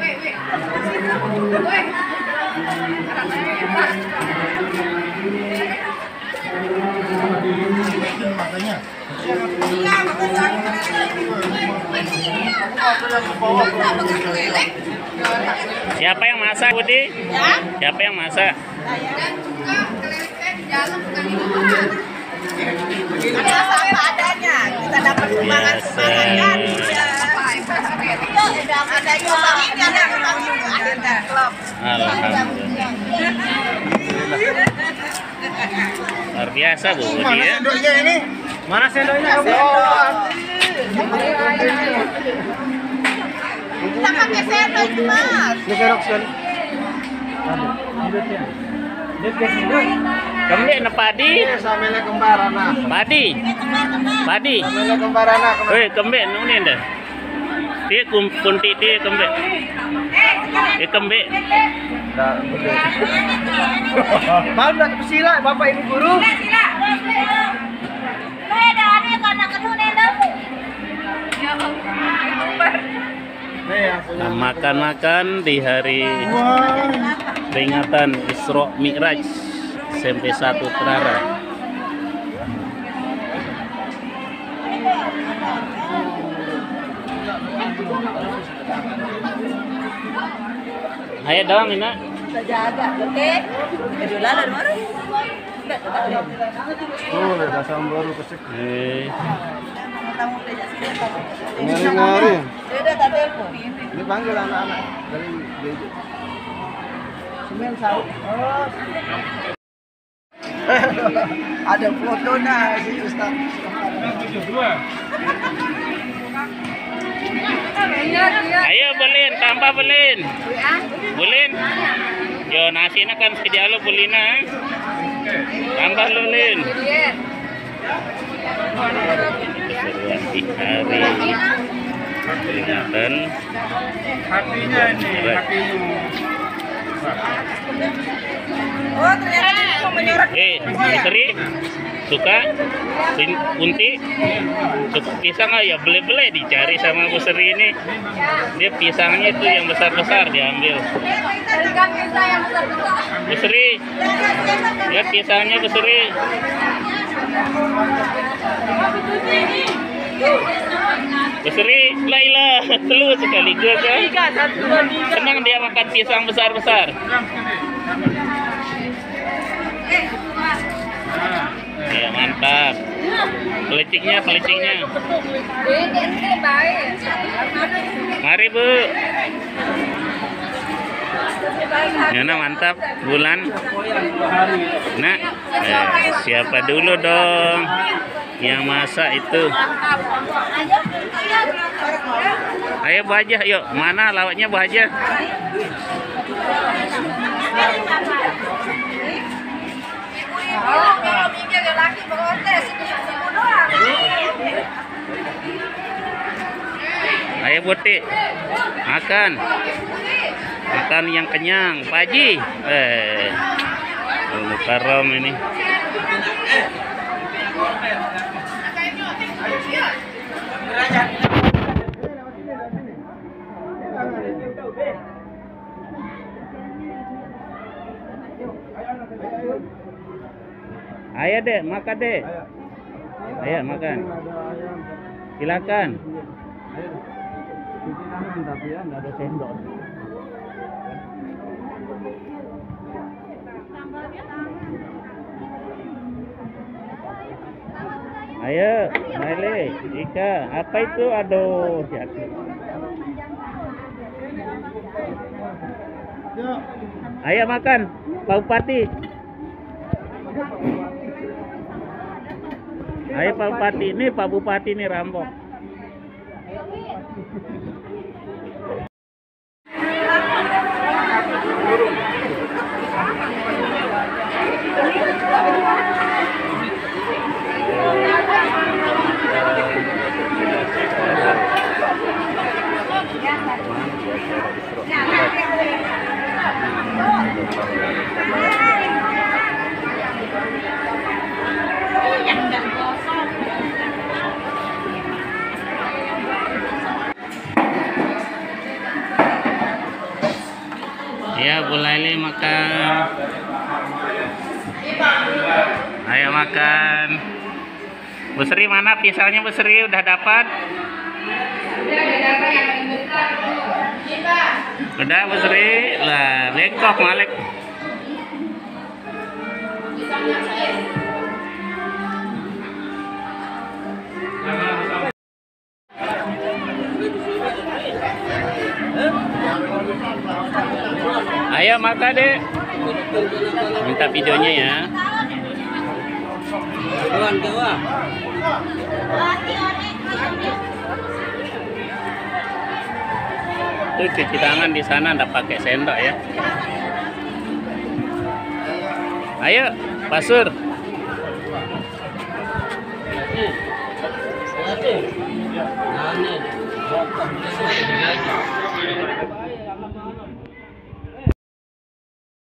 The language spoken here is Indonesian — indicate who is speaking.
Speaker 1: Makanya.
Speaker 2: Siapa yang masak, Budi?
Speaker 3: Ya?
Speaker 2: Siapa yang masak?
Speaker 3: Dan juga keleleknya di dalam bukan di luar. Karena apa adanya, kita dapat sumbangan-sumbangan kan. Ada nyumbang ini, ada nyumbang itu, ada klub.
Speaker 2: Alhamdulillah. Luar biasa, Bu Budi
Speaker 1: Mana
Speaker 2: ya.
Speaker 1: sendoknya ini?
Speaker 4: Mana sendoknya?
Speaker 3: Kita pakai sendok itu, Mas.
Speaker 4: Ini kerok sekali.
Speaker 2: Kembali na padi.
Speaker 1: Sambil kembar anak.
Speaker 2: Padi. Padi.
Speaker 1: Sambil kembar anak.
Speaker 2: Weh, kembali nunin dah. Dia punti dia kembali. Kembali.
Speaker 4: Mau nak pesila, Bapak Ibu guru.
Speaker 2: Nah, makan-makan di hari peringatan Isra Mi'raj SMP 1 Terara. Ayo dong, Ina.
Speaker 3: Jaga, oke? Kejualan dari mana?
Speaker 1: Oh, ada sambar kesik.
Speaker 3: Tamu belajar sini apa?
Speaker 1: Ngari-ngari.
Speaker 3: Sudah tak telepon.
Speaker 1: Ini panggil anak-anak dari gereja. Semen sahur. Oh. Ada foto nah si Ustaz.
Speaker 2: Ayo Belin, tambah Belin. Belin. Yo nasinya kan sedia lo Belina. Tambah lo Lin. Di hari peringatan
Speaker 1: Hatinya ini, hatinya.
Speaker 3: Oh, ternyata ini mau menyorot.
Speaker 2: Seri suka Kunti suka pisang ya beli-beli dicari sama Bu Seri ini. Dia pisangnya itu yang besar-besar diambil.
Speaker 3: Carikan pisang yang besar-besar.
Speaker 2: Bu Seri, ya pisangnya Bu Seri. Bu Seri, Laila, telur sekaligus kan? Senang dia makan pisang besar-besar. Ya mantap. Pelicingnya. Mari Bu. Ya nah, mantap bulan. Nah, siapa dulu dong yang masak itu? Ayo Bu Hajah, yuk. Mana lawaknya Bu Hajah? Ayo Buti, makan yang kenyang, Pak Haji. Mukarram ini. Ayo dek, makan dek. Ayo makan. Silakan.
Speaker 1: Tapi ya nggak ada sendok.
Speaker 2: Ayo, Mele, Ika, apa itu? Aduh, jatuh. Ayo makan, Pak Bupati. Ayo Pak Bupati, ini Pak Bupati ini rampok. Ya, Bu Laili makan. Ayo makan. Bu Sri mana pisangnya, Bu Sri? Udah dapat? Udah, Bu Sri? Lah, bengkok Malik. Ayo makan deh. Minta videonya ya. Tuh cuci tangan di sana, ndak pakai sendok ya. Ayo, Pasur.
Speaker 1: Nah,